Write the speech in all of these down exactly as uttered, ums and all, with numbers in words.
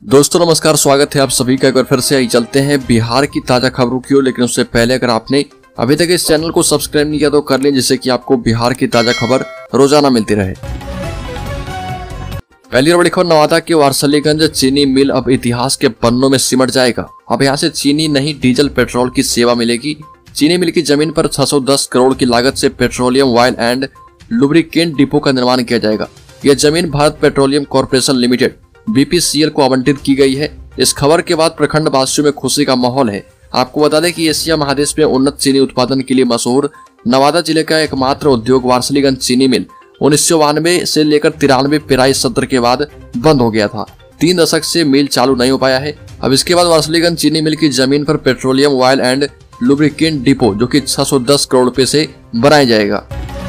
दोस्तों नमस्कार, स्वागत है आप सभी का। एक बार फिर से आई चलते हैं बिहार की ताजा खबरों की ओर। लेकिन उससे पहले अगर आपने अभी तक इस चैनल को सब्सक्राइब नहीं किया तो कर लें, जिससे कि आपको बिहार की ताजा खबर रोजाना मिलती रहे। पहली और बड़ी खबर, नवादा के वारसलीगंज चीनी मिल अब इतिहास के पन्नों में सिमट जाएगा। अब यहाँ से चीनी नहीं डीजल पेट्रोल की सेवा मिलेगी। चीनी मिल की जमीन पर छह सौ दस करोड़ की लागत से petroleum oil and lubricant depot का निर्माण किया जाएगा। यह जमीन Bharat petroleum corporation limited B P C L को आवंटित की गई है। इस खबर के बाद प्रखंड वासियों में खुशी का माहौल है। आपको बता दें कि एशिया महादेश में उन्नत चीनी उत्पादन के लिए मशहूर नवादा जिले का एकमात्र उद्योग वारसलीगंज चीनी मिल उन्नीस सौ बानवे से लेकर तिरानवे पेराई सत्र के बाद बंद हो गया था। तीन दशक से मिल चालू नहीं हो पाया है। अब इसके बाद वारसलीगंज चीनी मिल की जमीन पर petroleum oil and lubricant depot जो कि छह सौ दस करोड़ रुपए से बनाया जाएगा।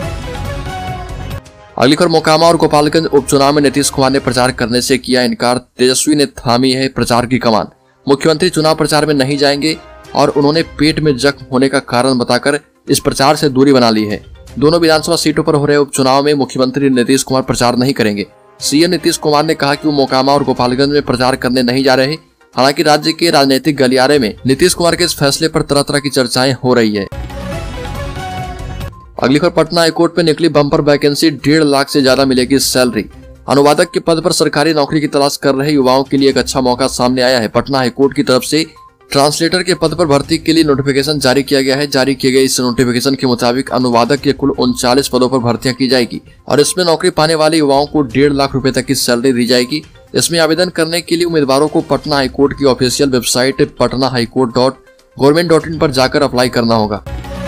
अगली खबर, मोकामा और गोपालगंज उपचुनाव में नीतीश कुमार ने प्रचार करने से किया इनकार। तेजस्वी ने थामी है प्रचार की कमान। मुख्यमंत्री चुनाव प्रचार में नहीं जाएंगे और उन्होंने पेट में जख्म होने का कारण बताकर इस प्रचार से दूरी बना ली है। दोनों विधानसभा सीटों पर हो रहे उपचुनाव में मुख्यमंत्री नीतीश कुमार प्रचार नहीं करेंगे। सीएम नीतीश कुमार ने कहा कि वो मोकामा और गोपालगंज में प्रचार करने नहीं जा रहे। हालांकि राज्य के राजनीतिक गलियारे में नीतीश कुमार के इस फैसले पर तरह तरह की चर्चाएं हो रही है। अगली खबर, पटना हाईकोर्ट में निकली बम्पर वैकेंसी, डेढ़ लाख से ज्यादा मिलेगी सैलरी। अनुवादक के पद पर सरकारी नौकरी की तलाश कर रहे युवाओं के लिए एक अच्छा मौका सामने आया है। पटना हाईकोर्ट की तरफ से ट्रांसलेटर के पद पर भर्ती के लिए नोटिफिकेशन जारी किया गया है। जारी किए गए इस नोटिफिकेशन के मुताबिक अनुवादक के कुल उनचालीस पदों पर भर्तियां की जाएगी और इसमें नौकरी पाने वाले युवाओं को डेढ़ लाख रुपए तक की सैलरी दी जाएगी। इसमें आवेदन करने के लिए उम्मीदवारों को पटना हाईकोर्ट की official website Patna high court dot government dot in पर जाकर अप्लाई करना होगा।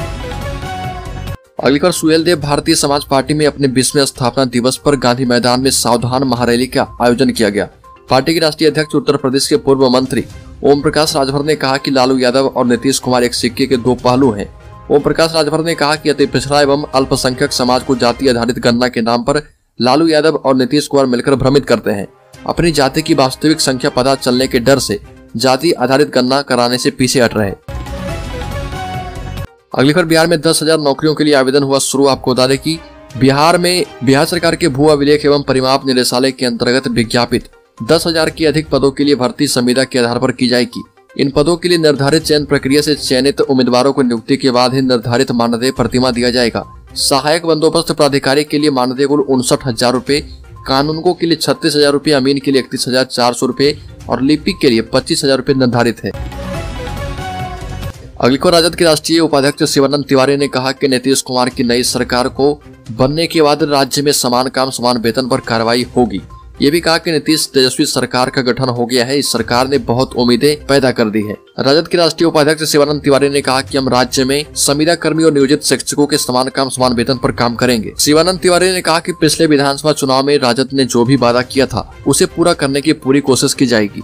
अगली खबर, सुहेल देव भारतीय समाज पार्टी में अपने बीसवें स्थापना दिवस पर गांधी मैदान में सावधान महारैली का आयोजन किया गया। पार्टी के राष्ट्रीय अध्यक्ष उत्तर प्रदेश के पूर्व मंत्री ओम प्रकाश राजभर ने कहा कि लालू यादव और नीतीश कुमार एक सिक्के के दो पहलू हैं। ओम प्रकाश राजभर ने कहा कि अति पिछड़ा एवं अल्पसंख्यक समाज को जाति आधारित गणना के नाम पर लालू यादव और नीतीश कुमार मिलकर भ्रमित करते हैं। अपनी जाति की वास्तविक संख्या पता चलने के डर से जाति आधारित गणना कराने से पीछे हट रहे। अगली खबर, बिहार में दस हजार नौकरियों के लिए आवेदन हुआ शुरू। आपको बता दें कि बिहार में बिहार सरकार के भू अभिलेख एवं परिमाप निदेशालय के अंतर्गत विज्ञापित दस हजार की अधिक पदों के लिए भर्ती संविदा के आधार पर की जाएगी। इन पदों के लिए निर्धारित चयन प्रक्रिया से चयनित उम्मीदवारों को नियुक्ति के बाद ही निर्धारित मानदेय प्रतिमा दिया जाएगा। सहायक बंदोबस्त प्राधिकारी के लिए मानदेय कुल उनसठ हजार रूपए, कानूनगो के लिए छत्तीस हजार रूपए, अमीन के लिए इकतीस हजार चार सौ रूपए और लिपिक के लिए पच्चीस हजार रूपए निर्धारित है। अगली को, राजद के राष्ट्रीय उपाध्यक्ष शिवानंद तिवारी ने कहा कि नीतीश कुमार की नई सरकार को बनने के बाद राज्य में समान काम समान वेतन पर कार्रवाई होगी। ये भी कहा कि नीतीश तेजस्वी सरकार का गठन हो गया है। इस सरकार ने बहुत उम्मीदें पैदा कर दी है। राजद के राष्ट्रीय उपाध्यक्ष शिवानंद तिवारी ने कहा कि हम राज्य में संविदा कर्मी और नियोजित शिक्षकों के समान काम समान वेतन पर काम करेंगे। शिवानंद तिवारी ने कहा कि पिछले विधानसभा चुनाव में राजद ने जो भी वादा किया था उसे पूरा करने की पूरी कोशिश की जाएगी।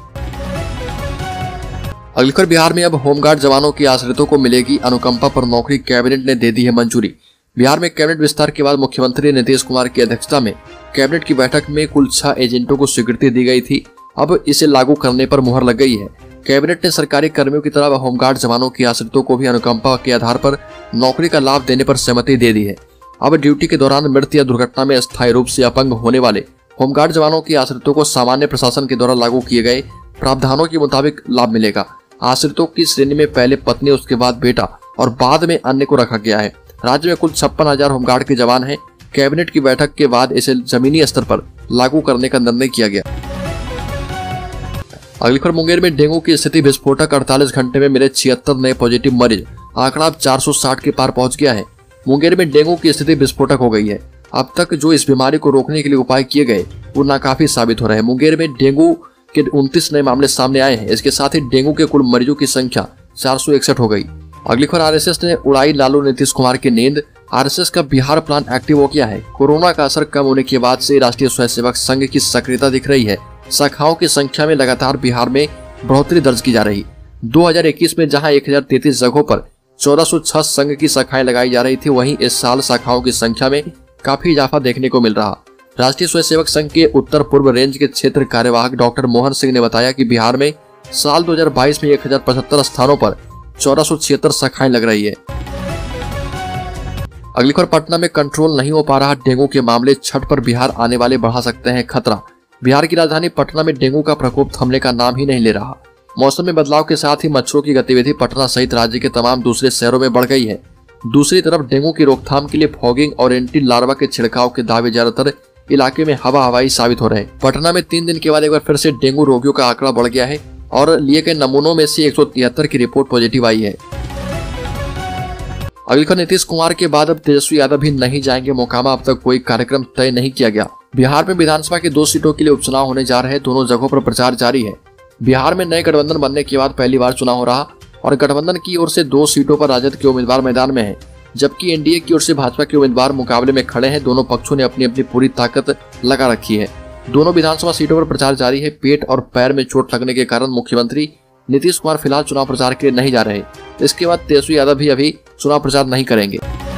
अगली खबर, बिहार में अब होमगार्ड जवानों की आश्रितों को मिलेगी अनुकंपा पर नौकरी, कैबिनेट ने दे दी है मंजूरी। बिहार में कैबिनेट विस्तार के बाद मुख्यमंत्री नीतीश कुमार की अध्यक्षता में कैबिनेट की बैठक में कुल छह एजेंटों को स्वीकृति दी गई थी। अब इसे लागू करने पर मुहर लग गई है। कैबिनेट ने सरकारी कर्मियों की तरह होमगार्ड जवानों की आश्रितों को भी अनुकंपा के आधार पर नौकरी का लाभ देने पर सहमति दे दी है। अब ड्यूटी के दौरान मृत्यु या दुर्घटना में अस्थायी रूप से अपंग होने वाले होमगार्ड जवानों की आश्रितों को सामान्य प्रशासन के द्वारा लागू किए गए प्रावधानों के मुताबिक लाभ मिलेगा। आश्रितों की श्रेणी में पहले पत्नी, उसके बाद बेटा और बाद में अन्य को रखा गया है। राज्य में कुल छप्पन हजार होमगार्ड के जवान हैं। कैबिनेट की बैठक के बाद इसे जमीनी स्तर पर लागू करने का निर्णय किया गया। अगली खबर, मुंगेर में डेंगू की स्थिति विस्फोटक, अड़तालीस घंटे में मिले छिहत्तर नए पॉजिटिव मरीज, आंकड़ा अब चार सौ साठ के पार पहुंच गया है। मुंगेर में डेंगू की स्थिति विस्फोटक हो गई है। अब तक जो इस बीमारी को रोकने के लिए उपाय किए गए वो नाकाफी साबित हो रहे हैं। मुंगेर में डेंगू के उनतीस नए मामले सामने आए हैं। इसके साथ ही डेंगू के कुल मरीजों की संख्या चार सौ इकसठ हो गई। अगली खबर, आरएसएस ने उड़ाई लालू नीतीश कुमार की नींद। आरएसएस का बिहार प्लान एक्टिव हो गया है। कोरोना का असर कम होने के बाद से राष्ट्रीय स्वयंसेवक संघ की सक्रियता दिख रही है। शाखाओं की संख्या में लगातार बिहार में बढ़ोतरी दर्ज की जा रही। दो हजार इक्कीस में जहां एक हजार तैतीस जगहों पर चौदह सौ छह संघ की शाखाएं लगाई जा रही थी, वहीं इस साल शाखाओं की संख्या में काफी इजाफा देखने को मिल रहा। राष्ट्रीय स्वयंसेवक संघ के उत्तर पूर्व रेंज के क्षेत्र कार्यवाहक डॉक्टर मोहन सिंह ने बताया कि बिहार में साल दो हजार बाईस में एक हजार पचहत्तर स्थानों पर चौदह सौ छिहत्तर शाखाएं लग रही है। अगली खबर, पटना में कंट्रोल नहीं हो पा रहा डेंगू के मामले, छठ पर बिहार आने वाले बढ़ा सकते हैं खतरा। बिहार की राजधानी पटना में डेंगू का प्रकोप थमने का नाम ही नहीं ले रहा। मौसम में बदलाव के साथ ही मच्छरों की गतिविधि पटना सहित राज्य के तमाम दूसरे शहरों में बढ़ गई है। दूसरी तरफ डेंगू की रोकथाम के लिए फॉगिंग और एंटी लार्वा के छिड़काव के दावे ज्यादातर इलाके में हवा हवाई साबित हो रहे हैं। पटना में तीन दिन के बाद एक बार फिर से डेंगू रोगियों का आंकड़ा बढ़ गया है और लिए गए नमूनों में से एक सौ तिहत्तर की रिपोर्ट पॉजिटिव आई है। अगली खबर, नीतीश कुमार के बाद अब तेजस्वी यादव भी नहीं जाएंगे मोकामा, अब तक कोई कार्यक्रम तय नहीं किया गया। बिहार में विधानसभा की दो सीटों के लिए उपचुनाव होने जा रहे हैं, दोनों जगहों पर प्रचार जारी है। बिहार में नए गठबंधन बनने के बाद पहली बार चुनाव हो रहा और गठबंधन की ओर से दो सीटों पर राजद के उम्मीदवार मैदान में हैं, जबकि एनडीए की ओर से भाजपा के उम्मीदवार मुकाबले में खड़े हैं। दोनों पक्षों ने अपनी अपनी पूरी ताकत लगा रखी है। दोनों विधानसभा सीटों पर प्रचार जारी है। पेट और पैर में चोट लगने के कारण मुख्यमंत्री नीतीश कुमार फिलहाल चुनाव प्रचार के लिए नहीं जा रहे। इसके बाद तेजस्वी यादव भी अभी चुनाव प्रचार नहीं करेंगे।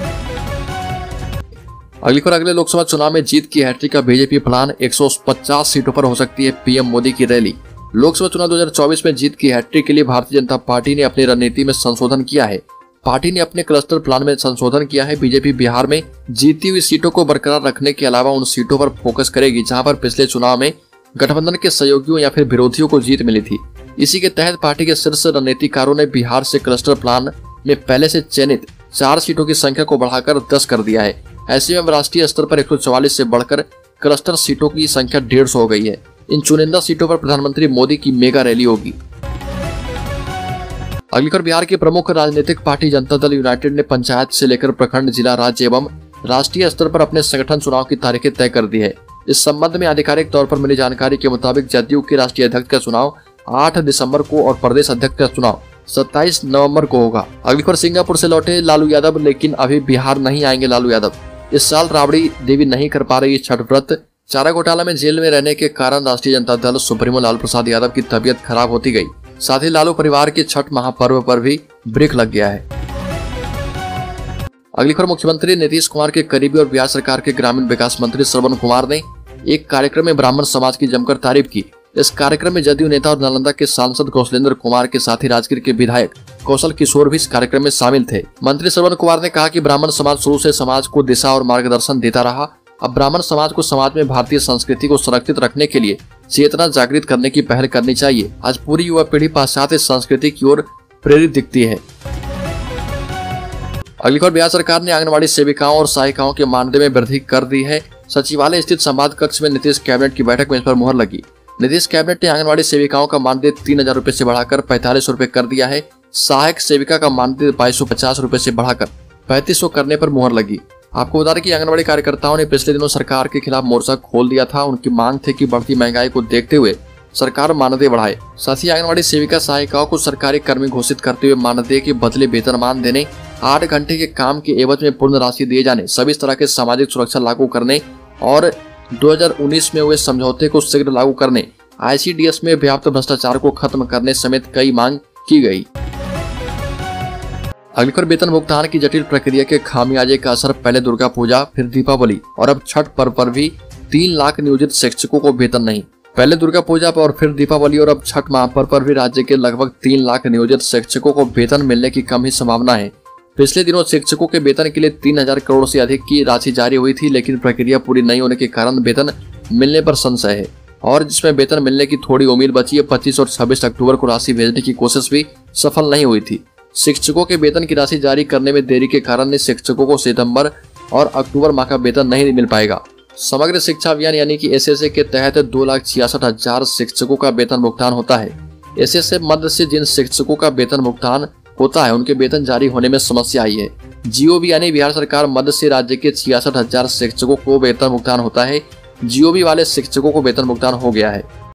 अगली खबर, अगले लोकसभा चुनाव में जीत की हैट्रिक का बीजेपी प्लान, एक सौ पचास सीटों पर हो सकती है पीएम मोदी की रैली। लोकसभा चुनाव दो हज़ार चौबीस में जीत की हैट्रिक के लिए भारतीय जनता पार्टी ने अपनी रणनीति में संशोधन किया है। पार्टी ने अपने क्लस्टर प्लान में संशोधन किया है। बीजेपी बिहार में जीती हुई सीटों को बरकरार रखने के अलावा उन सीटों पर फोकस करेगी जहां पर पिछले चुनाव में गठबंधन के सहयोगियों या फिर विरोधियों को जीत मिली थी। इसी के तहत पार्टी के शीर्ष रणनीतिकारों ने बिहार से क्लस्टर प्लान में पहले से चयनित चार सीटों की संख्या को बढ़ाकर दस कर दिया है। ऐसे में राष्ट्रीय स्तर पर एक सौ चौवालीस से बढ़कर क्लस्टर सीटों की संख्या डेढ़ सौ हो गई है। इन चुनिंदा सीटों पर प्रधानमंत्री मोदी की मेगा रैली होगी। अगली खबर, बिहार की प्रमुख राजनीतिक पार्टी जनता दल यूनाइटेड ने पंचायत से लेकर प्रखंड, जिला, राज्य एवं राष्ट्रीय स्तर पर अपने संगठन चुनाव की तारीखें तय कर दी है। इस संबंध में आधिकारिक तौर पर मिली जानकारी के मुताबिक जदयू के राष्ट्रीय अध्यक्ष का चुनाव आठ दिसंबर को और प्रदेश अध्यक्ष का चुनाव सत्ताईस नवंबर को होगा। अगली खबर, सिंगापुर से लौटे लालू यादव, लेकिन अभी बिहार नहीं आएंगे लालू यादव। इस साल राबड़ी देवी नहीं कर पा रही छठ व्रत। चारा घोटाला में जेल में रहने के कारण राष्ट्रीय जनता दल सुप्रीमो लालू प्रसाद यादव की तबीयत खराब होती गई। साथ ही लालू परिवार के छठ महापर्व पर भी ब्रेक लग गया है। अगली खबर, मुख्यमंत्री नीतीश कुमार के करीबी और बिहार सरकार के ग्रामीण विकास मंत्री श्रवण कुमार ने एक कार्यक्रम में ब्राह्मण समाज की जमकर तारीफ की। इस कार्यक्रम में जदयू नेता और नालंदा के सांसद कौशलेंद्र कुमार के साथ ही राजगीर के विधायक कौशल किशोर भी इस कार्यक्रम में शामिल थे। मंत्री श्रवण कुमार ने कहा कि ब्राह्मण समाज शुरू से समाज को दिशा और मार्गदर्शन देता रहा। अब ब्राह्मण समाज को समाज में भारतीय संस्कृति को संरक्षित रखने के लिए चेतना जागृत करने की पहल करनी चाहिए। आज पूरी युवा पीढ़ी पाश्चात्य संस्कृति की ओर प्रेरित दिखती है। अगली खबर, बिहार सरकार ने आंगनबाड़ी सेविकाओं और सहायिकाओं के मानदेय में वृद्धि कर दी है। सचिवालय स्थित संवाद कक्ष में नीतीश कैबिनेट की बैठक में इस पर मुहर लगी। नीतीश कैबिनेट ने आंगनबाड़ी सेविकाओं का मानदेय तीन हजार रूपए से बढ़ाकर पैंतालीस रूपए कर दिया है। सहायक सेविका का मानदेय बाईस सौ पचास रूपए से बढ़ाकर पैंतीस सौ करने पर मुहर लगी। आपको बता दें कि आंगनबाड़ी कार्यकर्ताओं ने पिछले दिनों सरकार के खिलाफ मोर्चा खोल दिया था। उनकी मांग थी कि बढ़ती महंगाई को देखते हुए सरकार मानदेय बढ़ाए। साथ ही आंगनबाड़ी सेविका सहायिकाओं को सरकारी कर्मी घोषित करते हुए मानदेय के बदले वेतनमान देने, आठ घंटे के काम के एवज में पूर्ण राशि दिए जाने, सभी तरह के सामाजिक सुरक्षा लागू करने और दो हज़ार उन्नीस में हुए समझौते को शीघ्र लागू करने, आईसीडीएस में व्याप्त भ्रष्टाचार को खत्म करने समेत कई मांग की गई। अगली खबर, वेतन भुगतान की जटिल प्रक्रिया के खामियाजे का असर पहले दुर्गा पूजा, फिर दीपावली और अब छठ पर्व पर भी तीन लाख नियोजित शिक्षकों को वेतन नहीं। पहले दुर्गा पूजा पर और फिर दीपावली और अब छठ महापर्व पर भी राज्य के लगभग तीन लाख नियोजित शिक्षकों को वेतन मिलने की कम ही संभावना है। पिछले दिनों शिक्षकों के वेतन के लिए तीन हजार करोड़ से अधिक की राशि जारी हुई थी, लेकिन प्रक्रिया पूरी नहीं होने के कारण वेतन मिलने पर संशय है और जिसमें वेतन मिलने की थोड़ी उम्मीद बची है। पच्चीस और छब्बीस अक्टूबर को राशि भेजने की कोशिश भी सफल नहीं हुई थी। शिक्षकों के वेतन की राशि जारी करने में देरी के कारण शिक्षकों को सितंबर और अक्टूबर माह का वेतन नहीं मिल पाएगा। समग्र शिक्षा अभियान यानी कि एसएसए के तहत दो लाख छियासठ हजार शिक्षकों का वेतन भुगतान होता है। एसएसए मद से जिन शिक्षकों का वेतन भुगतान होता है उनके वेतन जारी होने में समस्या आई है। जीओबी यानी बिहार सरकार मद से राज्य के छियासठ हजार शिक्षकों को वेतन भुगतान होता है। जीओबी वाले शिक्षकों को वेतन भुगतान हो गया है।